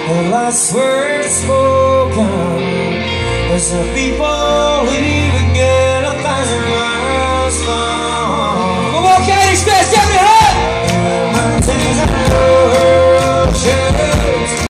The last word spoken as the people leave again 1,000 miles long. Milwaukee, Irish best